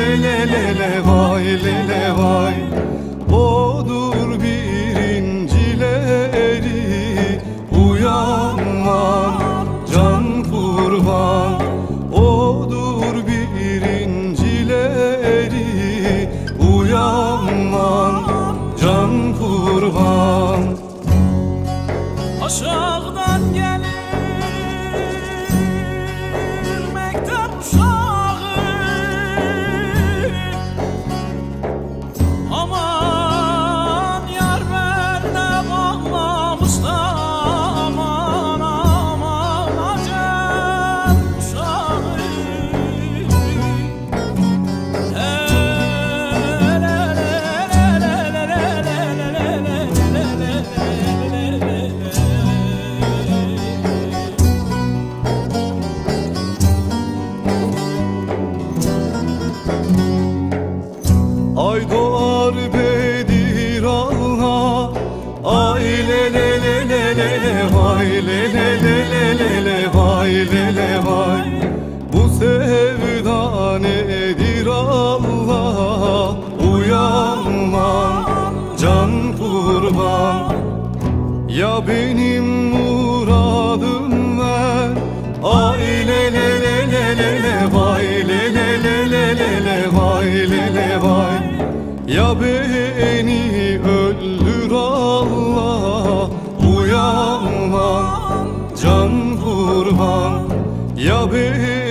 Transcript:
le le le vay le le vay. Odur birincileri, uyanman can kurban. Odur birincileri, uyanman can kurban. Aşağıdan gelir mektep uşağı, aman yar bende bağlamış da, aman aman acem uşağı. Ay doğar Bedir Allah, ay le le le le le le vay le le le le le le vay le le vay. Bu sevda nedir Allah, uyanmam can kurban. Ya benim muradım ver, ay le le le le le le vay le le le le le le vay le le vay. Ya beni öldür Allah, uyanmam can kurban. Ya beni